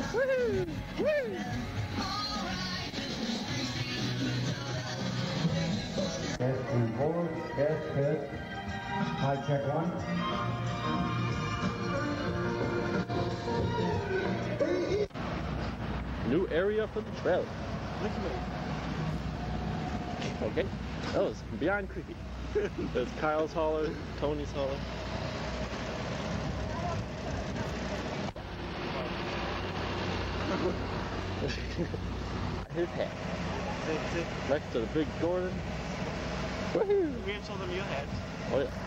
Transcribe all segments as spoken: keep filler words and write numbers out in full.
Woo! Woo! Test three, four, test, test. High check one. New area for the trail. Okay, that was beyond creepy. There's Kyle's hauler, Tony's hauler. His hat. Next to the big Gordon. Woohoo! We have told them you had. Oh yeah.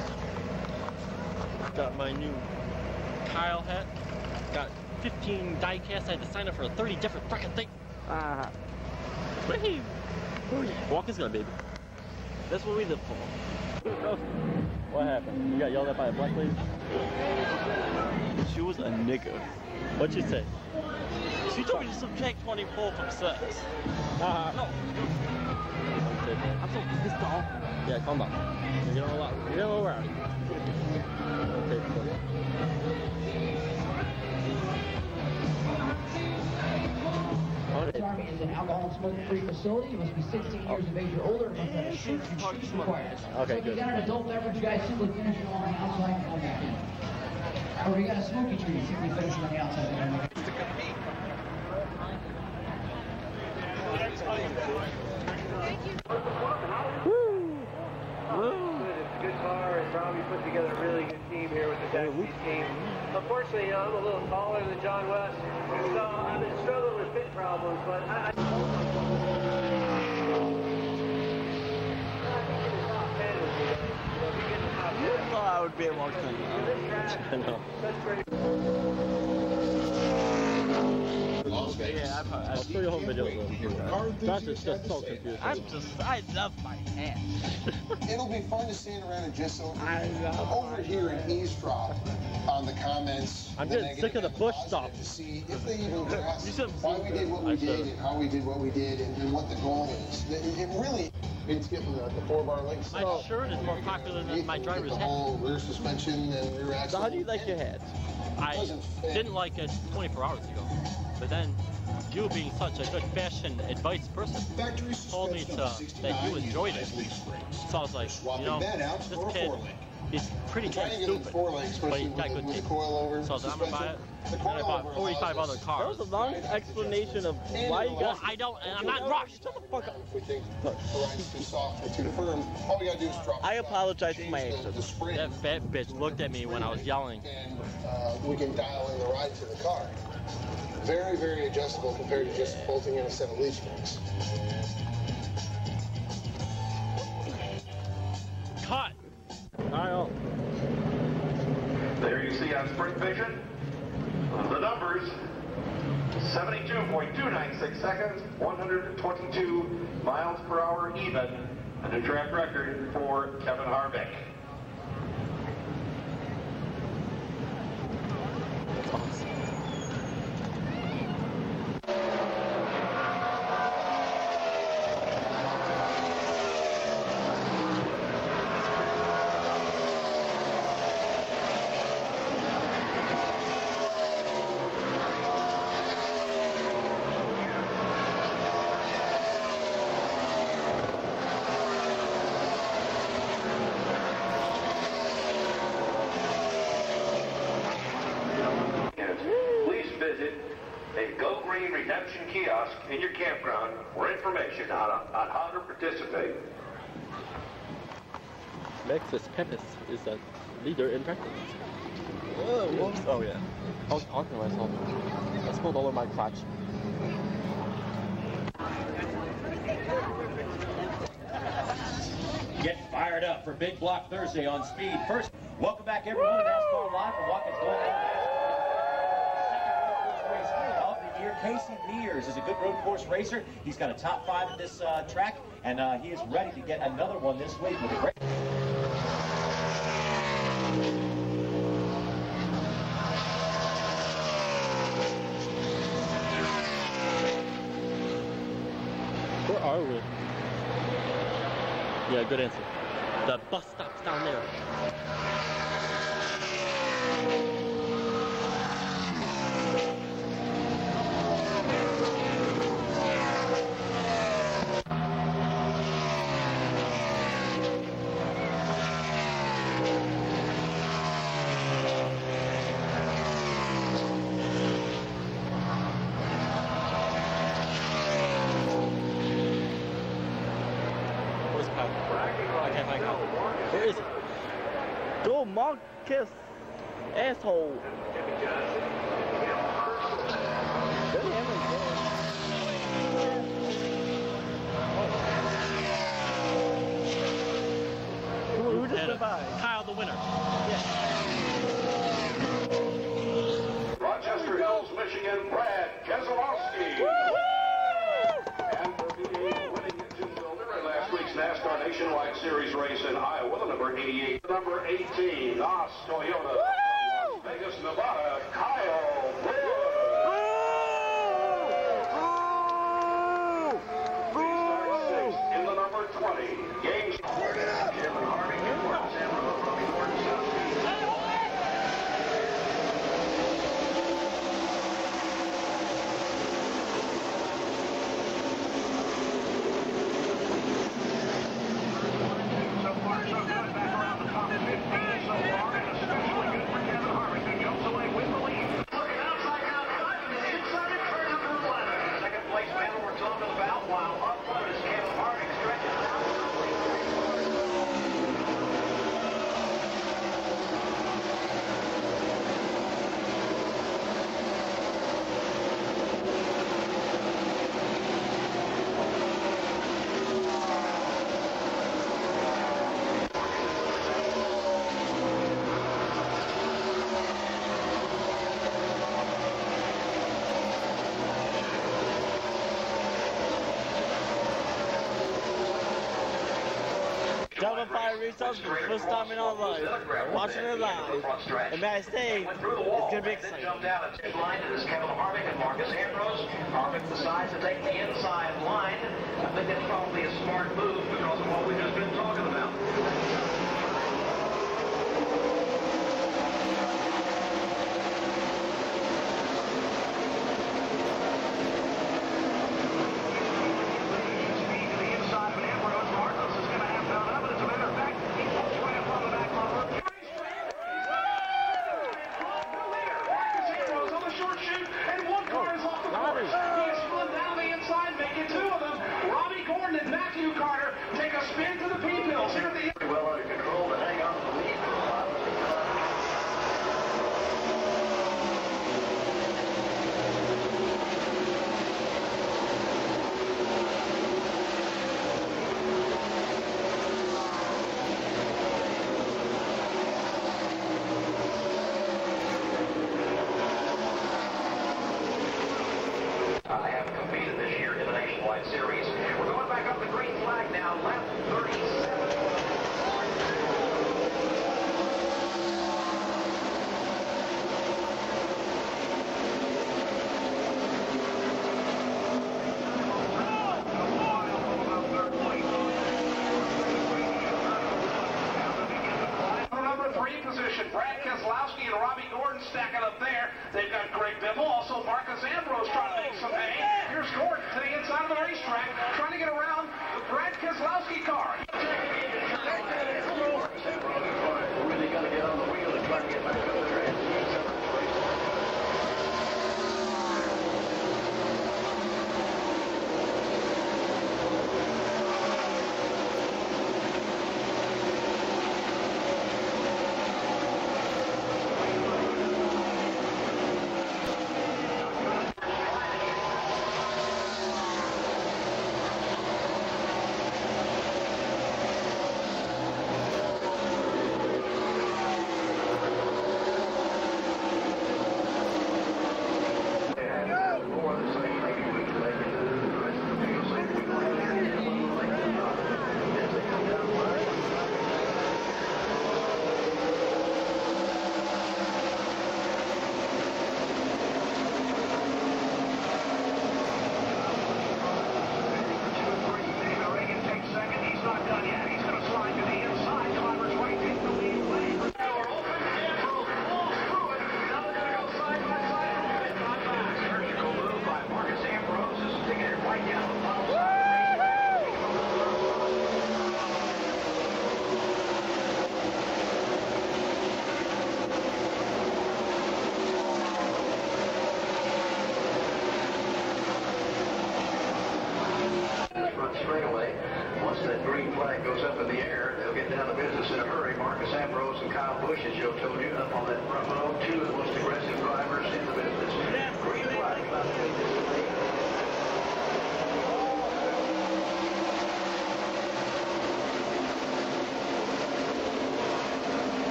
Got my new Kyle hat. Got fifteen die casts. I had to sign up for thirty different fucking things. Ah. Woohoo! Oh yeah. Walk is gonna, baby. That's what we live for. What happened? You got yelled at by a black lady? She was a nigga. What'd you say? She told me to subject twenty-four from sex. Ah. No. I'm so pissed off. Yeah, calm down. You're getting a lot. You're getting a little rowdy. Okay, cool. This Army is an alcohol and smoke-free facility. You must be sixteen years of age or older and must have a shirt and shoes required. Okay, so if good. you got an adult beverage, guys, simply finish it on the outside and come back in. Or if you got a smoky tree, simply finish it on the outside and come back in. Woo! It's a good car, and Robbie put together a really good team here with the taxi team. Unfortunately, you know, I'm a little taller than John West, so I've been struggling with fit problems, but I... I You thought I would be able to. I know. Las Vegas. Yeah, I've, I'll I've, show you a home video though. Josh is just so confused. I'm just, I love my hat. It'll be fun to stand around and just over, I love overhear and eavesdrop on the comments. I'm the getting sick of the negative Bush and stuff. positive, to see if they even grasp You should- why we did what we I did should. and how we did what we did and, and what the goal is. It, it really, it's getting the, the four bar links. My shirt is more popular than my driver's the hat. whole rear suspension and rear axle. So how do you like your hat? I didn't like it twenty-four hours ago, but then you being such a good fashion advice person Factory told me to, that you enjoyed it. So I was like, you know, this kid, he's pretty kind of stupid, but he's got good taste. So I was like, I'm gonna buy it. And then I bought forty-five other cars. That was a long explanation of why you Well, got. I don't, and I'm not rushed. Shut the fuck up. If we think the ride's too soft or too firm, all we gotta do is drop. I apologize for my change the, actions. the spring, That fat bitch looked at me when I was yelling. and uh, we can dial in the ride to the car. Very, very adjustable compared to just bolting in a set of leaf springs. Cut. Kyle. There you see on Sprint Vision the numbers: seventy-two point two nine six seconds, one hundred twenty-two miles per hour even, and a track record for Kevin Harvick. Please visit a Go Green redemption kiosk in your campground for information on, on how to participate. Lexus Pepis is a leader in practice. Whoa, whoops. Oh yeah. I was talking to myself. I spilled all over my crotch. Get fired up for Big Block Thursday on Speed. First, welcome back everyone to NASCAR Live for Watkins Glen. Second road course race of the year. Casey Mears is a good road course racer. He's got a top five at this uh, track, and uh, he is ready to get another one this week with a great. Where are we? Yeah, good answer. The bus stop's down there. Go Marcus, asshole. Good hammer. Who just went by? Kyle, the winner. Rochester Hills, Michigan, Brad Keselowski. And for B A winning at Jim Builder in last week's NASCAR Nationwide Series race in Iowa, the number eighty-eight, number eighteen, Haas Toyota, Las Vegas, Nevada, Kyle Busch. In the number twenty, James Kevin Harvick and Marcus Ambrose, Robbie Gordon, so far so good back around the top fifteen so far, and especially good for Kevin Harvick, who jumps away with the lead. Looking outside now, diving to the inside of turn number eleven. Second place battle we're talking about, while up front is Kevin Harvick stretching out. Gentlemen, Fire Results for the first time in our life. Watching it live. And may I say, it's going to be exciting. Jumped out at the line, it is Kevin Harvick and Marcus Ambrose. Harvick decides to take the inside line. I think that's probably a smart move because of what we've just been talking about. I haven't competed this year in the Nationwide Series. We're going back up the green flag now, lap thirty-seven. Number three position, Brad Keselowski and Robbie Gordon stacking up there. They've got Greg Biffle, also Marcus Ambrose trying to make some hay. Here's Gordon to the inside of the racetrack, trying to get around the Brad Keselowski car. Really got to get on the wheel and try to get back up there.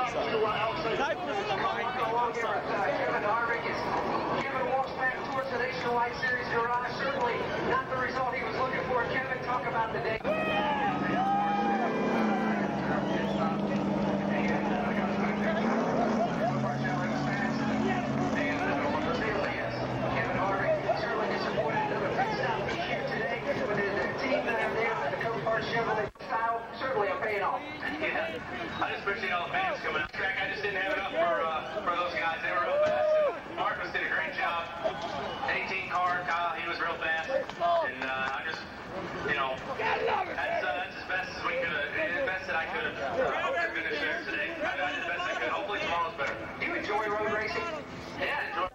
son. I put in the mind game, I'm sorry. Kevin Harvick is Kevin walks back towards the Nationwide Series garage. Certainly not the result he was looking for. Kevin, talk about the day. Certainly are paying off. Yeah. I just appreciate all the fans coming out. Track, I just didn't have enough for uh, for those guys. They were real fast. And Marcus did a great job. eighteen car, Kyle, he was real fast. And uh, I just, you know, that's, uh, that's as best as we could have, the best that I could have uh, hoped to finish there today. I, I did the best I could. Hopefully tomorrow's better. Do you enjoy road racing? Yeah, enjoy.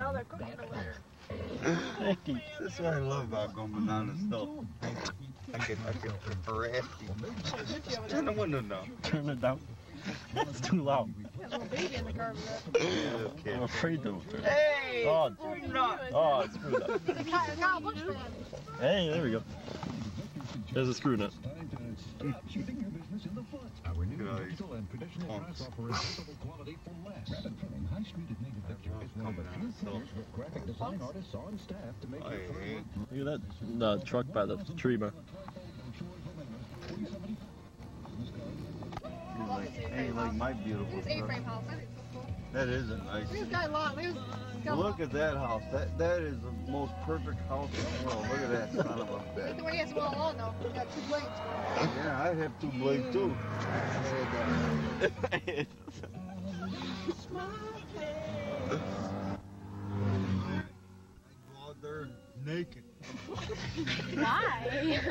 That's what I love about going banana stuff. I can, I can harass you. Turn the window down. Turn it down. It's too loud. There's a little baby in the car. Okay. I'm afraid to. Hey! Oh, not. oh, it's screwed up. He's a Kyle Busch fan. Hey, there we go. There's a screw nut. Our new digital and traditional brass offer affordable quality for less. Rabbit Printing High Street at Native Picture is one of the few prints with graphic design artists on staff to make your first Look at that uh, truck by the tree, man. Like, hey, like my beautiful It's truck. A-frame house. That isn't nice. This guy lot. This Look at that house. That that is the most perfect house in the world. Look at that son of a bitch. the way he has it all along though. He's got two blades. Yeah, I have two blades too. Go out there naked. Why?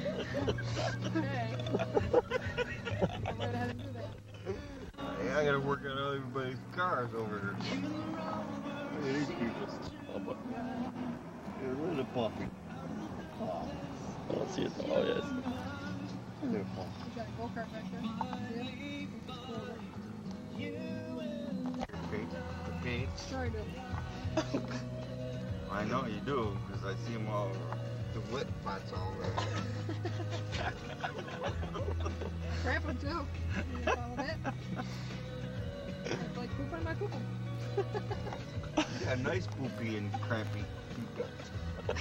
Hey, I gotta work on everybody's cars over here. Look at these people. Oh, but look at the puppy. Oh, I don't see it though. Oh, yes. Look at the puppy. He's got a go-kart back there. Paint. The paint. Sorry, dude. I know you do, because I see them all, the wet spots all over. Cramping too. A little bit. It's like pooping in my pooping. Yeah, nice poopy and crampy people.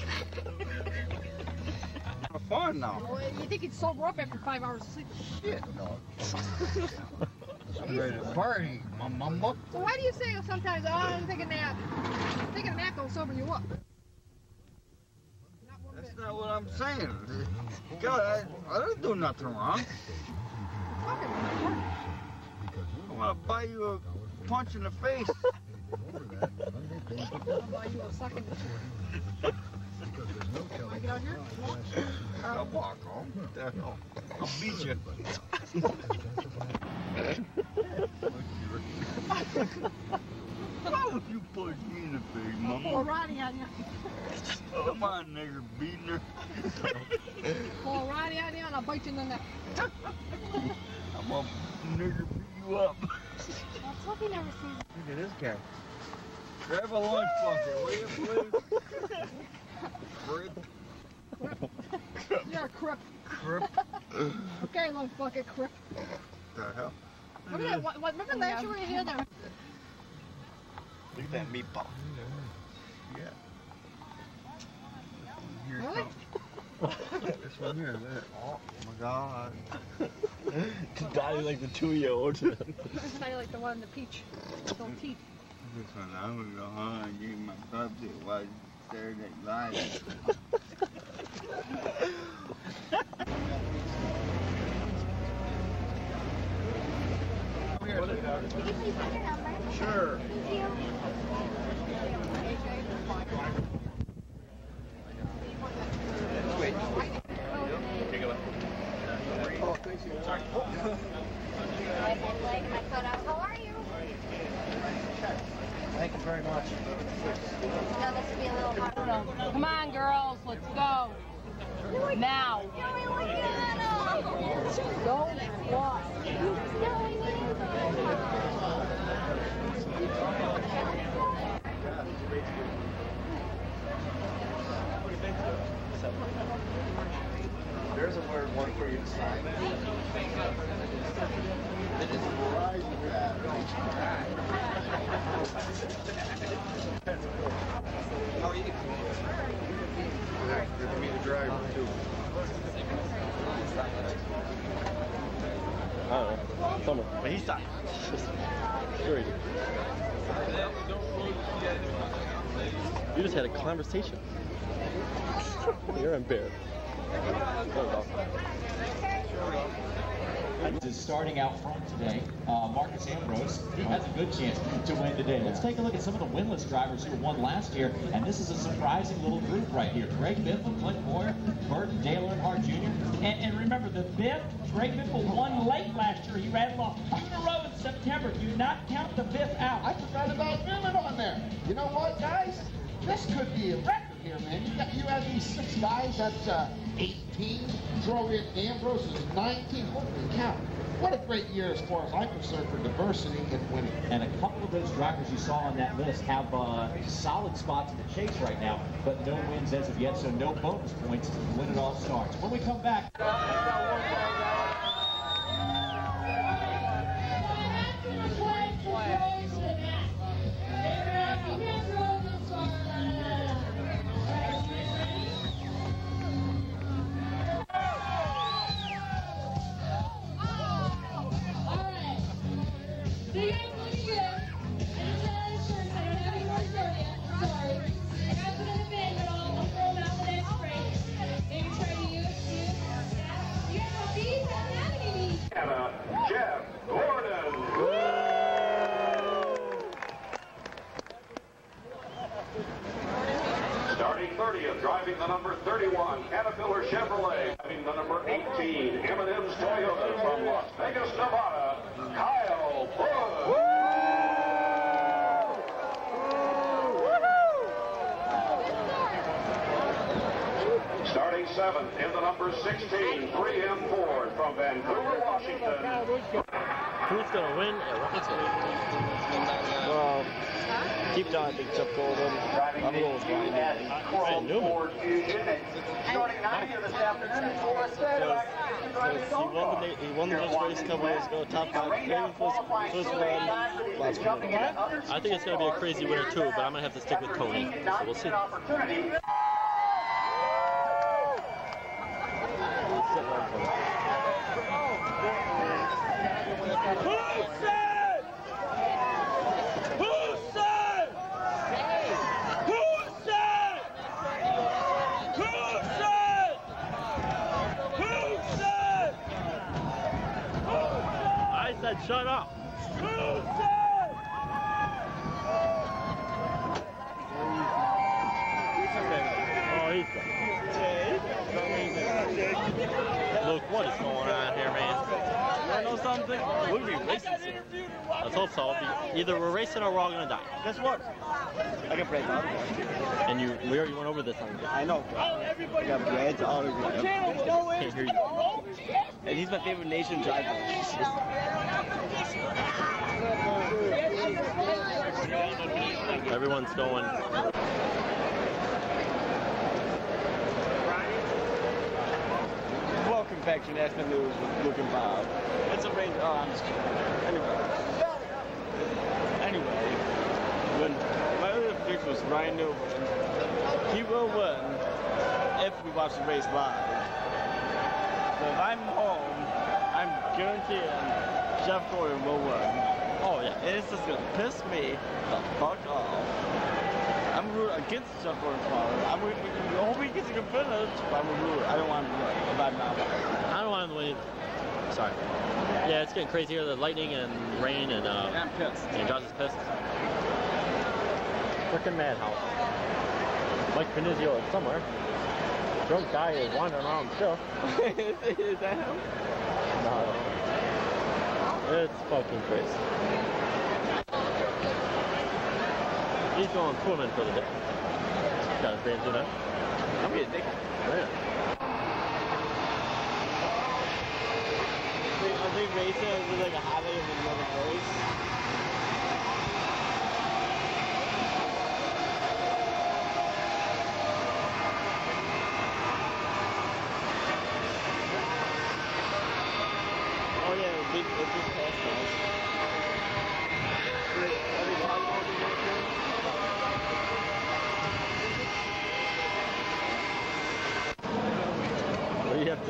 Have fun now. Well, you think he'd sober up after five hours of sleep? Shit, dog. I'm ready to party, my mama. So why do you say sometimes, oh, I'm taking a nap? Taking a nap don't sober you up. That's not what I'm saying. God, I, I didn't do nothing wrong. I want to buy you a punch in the face. I'll buy you a sucking. Wanna get out here? I'll walk home. What the hell? I'll beat you. Why would you punch me in the face, mama? Pull Roddy on you. Come on, nigger, beating her. Pull Roddy on you and I'll bite you in the neck. I'm gonna nigger beat you up. Let's hope he never sees it. Look at this guy. Grab a lunch bucket, will you, please? Crip. You're a crip. Crip. Okay, lunch bucket, crip. What the hell? Look at that. What, what, remember last year we had there? Look at that meatball. Yeah. Here it Really? comes. This one here. That. Oh my God. Die like the two-year-old. It's not like the one in the peach. Little teeth. This one, I'm gonna go home and get my puppy while Saturday Night Live. Sure. Wait. Oh, thank you. Sorry. How are you? Thank you very much. Now this will be a little hot. Come on, girls, let's go. Now. Go walk. There's a word one for you to sign. Good for me to drive too. I don't know. Somewhere. But he's not. Sure he did. You just had a conversation. You're embarrassed. Is starting out front today, uh, Marcus Ambrose. He has a good chance to win today. Let's take a look at some of the winless drivers who won last year, and this is a surprising little group right here. Greg Biffle, Clint Boyer, Burton, Dale Earnhardt Junior And, and remember, the Biff, Greg Biffle won late last year. He rattled off two in a row in September. Do not count the Biff out. I forgot about Bennett on there. You know what, guys? This could be a record here, man. You got you have these six guys. That's uh, eighteen. Throw in Ambrose is nineteen. Holy cow! What a great year as far as I'm concerned for diversity and winning. And a couple of those drivers you saw on that list have uh, solid spots in the chase right now, but no wins as of yet, so no bonus points when it all starts. When we come back. Jeff Gordon. Starting thirtieth, driving the number thirty-one, Caterpillar Chevrolet. Driving the number eighteen, M and M's Toyota from Las Vegas, Nevada, Kyle Busch. Starting seventh in the number sixteen, three M Ford from Vancouver, Washington. Who's going to win at Rocketsville? Well, deep down I think Jeff Gordon. I'm going with Ryan Ford Fusion. Starting ninetieth this afternoon, Because he won the, he won the next race a couple years ago, top five, maybe first, first run, last one. I think it's going to be a crazy winner too, but I'm going to have to stick with Tony. So we'll see. Shut up! Oh, he's Look, what is going on here, man? You know something? We'll be racing soon. Let's hope so. Either we're racing or we're all gonna die. Guess what? I can break out. And you, we already went over this on the I know. I got bread all over. Can't hear you. And he's my favorite nation driver. Everyone's going. Welcome back to National News with Luke and Bob. It's a rain. Oh, I'm just kidding. Anyway. Anyway, when my other prediction was Ryan Newman, he will win if we watch the race live. So if I'm home, I'm guaranteeing Jeff Gordon will win. Oh yeah. And it's just gonna piss me the fuck off. I'm rooting against Jeff Gordon's father. I'm rooting, I hope he gets a good finish, but I'm rooting. I don't want him to win if I'm not winning. I don't want him to win. Sorry. Yeah, it's getting crazy here. The lightning and rain and uh. I'm pissed. And Josh is pissed. Frickin' madhouse. Mike Finizio is somewhere. Drunk guy is wandering around still. Is that him? No. It's fucking crazy. He's going swimming for the day. Got his bands in it. I'm getting naked. Yeah. I think racing is like a highlight of another race. Oh yeah, it just passed now.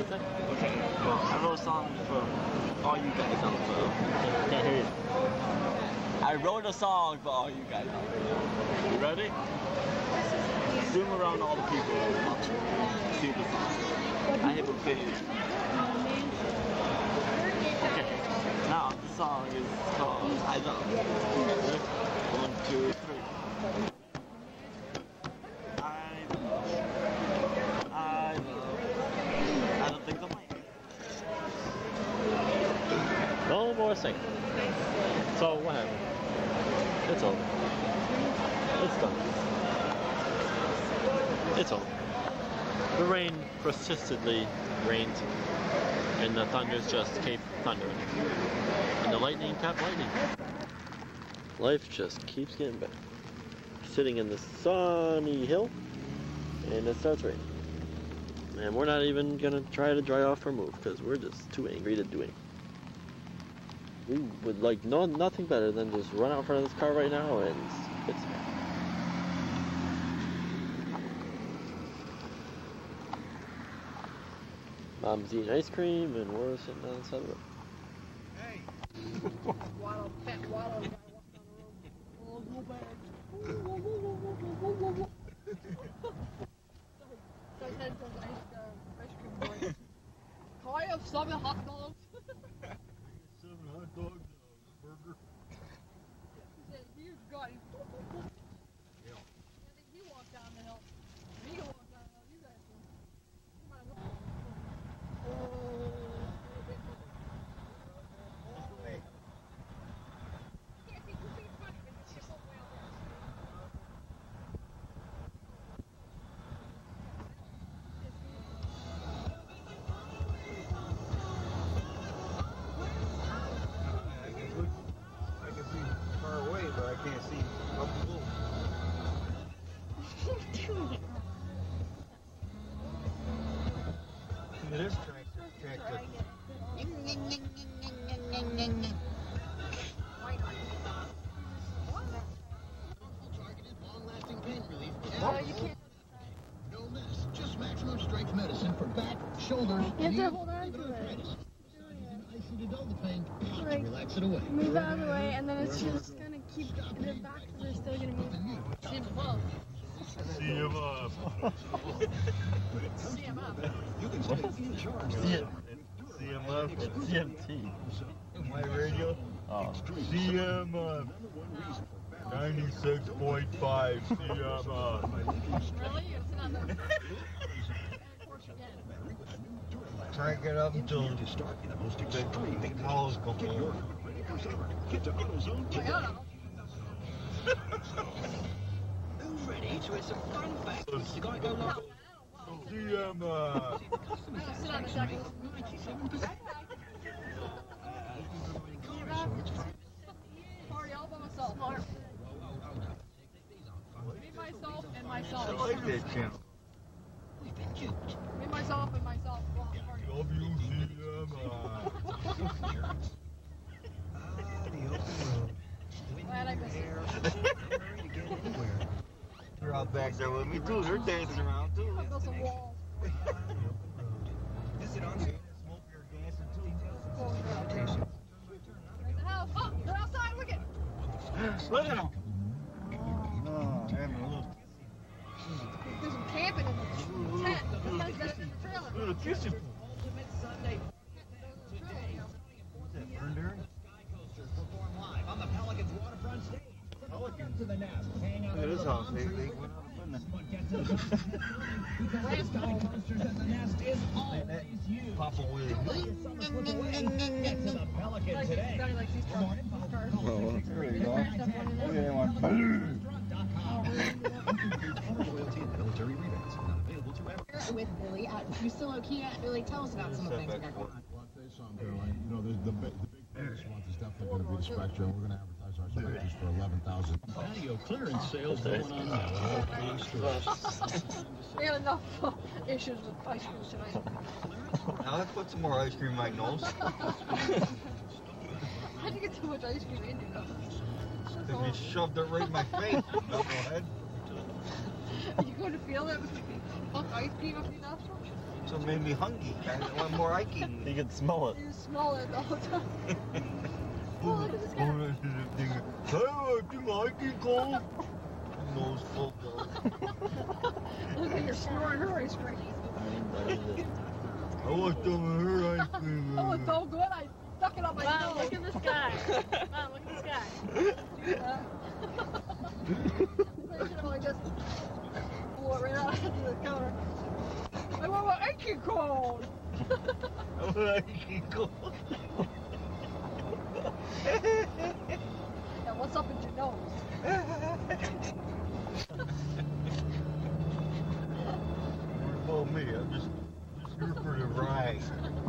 to say? Okay. Well, I wrote a song for all you guys out there. Can't hear you. I wrote a song for all you guys out there. You ready? Zoom around all the people watching. See the song. I have a page. Okay. Now the song is called I Love. One, two, three. I love. I love. I don't think the mic. No more singing. So what happened? It's over. It's done. It's over. The rain persistently rained, and the thunders just kept thundering, and the lightning kept lightning. Life just keeps getting better. Sitting in the sunny hill, and it starts raining. And we're not even gonna try to dry off or move, because we're just too angry to do anything. We would like no nothing better than just run out in front of this car right now and spit some. Mom's eating ice cream and we're sitting on the side of the road. Hey! Waddle, pet, waddle, guy walking on the road. Oh, no bags. So I said to the ice, uh, ice cream boy, can I have seven hot dogs? Seven hot dogs and a burger. He said, here's God. Yeah. I think he walked down the hill. Me walked down the hill. You guys can. Come on, look. Oh. Can't see two feet in front of me. It's just all the way out there. I can't see up below. Look at this tractor. Tractor. Targeted long-lasting pain relief. No, you can't. No mess. Just maximum strength medicine for back, shoulders, You have knees, to hold on even to it. arthritis. Icy to dull the pain. Like, Relax it away. move out of the way, and then it's just gonna keep, and then back to the still gonna move. See him above. See him up. See him up. C M F. C M T. My radio. Oh. C M F. ninety-six point five C M F. Really? It's not the Crank it up until the cows come over. Get to AutoZone today. Who's ready to have some fun facts with the Geico logo? C M F. I don't sit on the deck. Party all by myself. Me, myself, and myself. I like that channel. Me, myself, and myself. Go on, party. W C M F. Glad I missed it. You're out back there with me too. They're dancing around too. I'll build some walls. Is it on here? Smoke your gas and two. Right the house. Oh, they're outside. Look it. Look at them. Oh, having a little. There's some camping in the tent. The tent got it in the trailer. Little kissing. Ultimate Sunday. What's that, Burn Dairy? Perform live on the Pelicans waterfront stage. Welcome to the nest. Hang out. Look at this house. They, they went out of business. Because Sky Monsters at the nest is always you. Papa Willie. Summer slip away. Get to the Pelican today. Donnie likes these cars. Oh, there you go. Look at that one. Military rebates. Not available to everyone. With Billy at Fusillo Kia. Billy, tell us about some of the things we got going on. You know, the, the, big, the big biggest one is definitely going to be the Spectra. We're going to advertise our Spectras for eleven thousand dollars. Patio clearance sales going on now. We had enough uh, issues with ice cream tonight. Now let's put some more ice cream in my nose. How'd you get so much ice cream in you? Because you shoved it right in my face, knucklehead. You going to feel that with fuck ice cream up your nostrils? So it made me hungry. I want more hiking. You can smell it. You smell it all the time. Oh, look at this guy. Hey, I think hiking cold. Nose full of. Look at your snoring her ice cream. I want some of her ice cream. Oh, it's so good. I stuck it up my Wow, nose. look at this guy. Wow, look at this guy. Yeah. I just blew it right out into the counter. I want my ice cold. I want hiking cold. Yeah, what's up with your nose? What about me? I'm just, just here for the ride.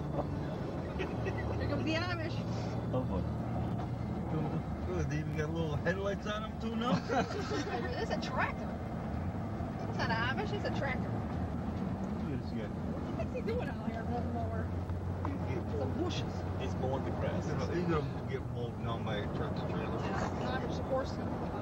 Here comes the Amish. Oh boy. Good, they even got little headlights on them too now? It's a tractor. It's not an Amish, it's a tractor. Look at this guy. What the heck's he doing out here in the middle of nowhere? Some bushes. He's mowing the grass. He's gonna, he's gonna get mowed down by a tractor trailer. Yeah, Amish, of course.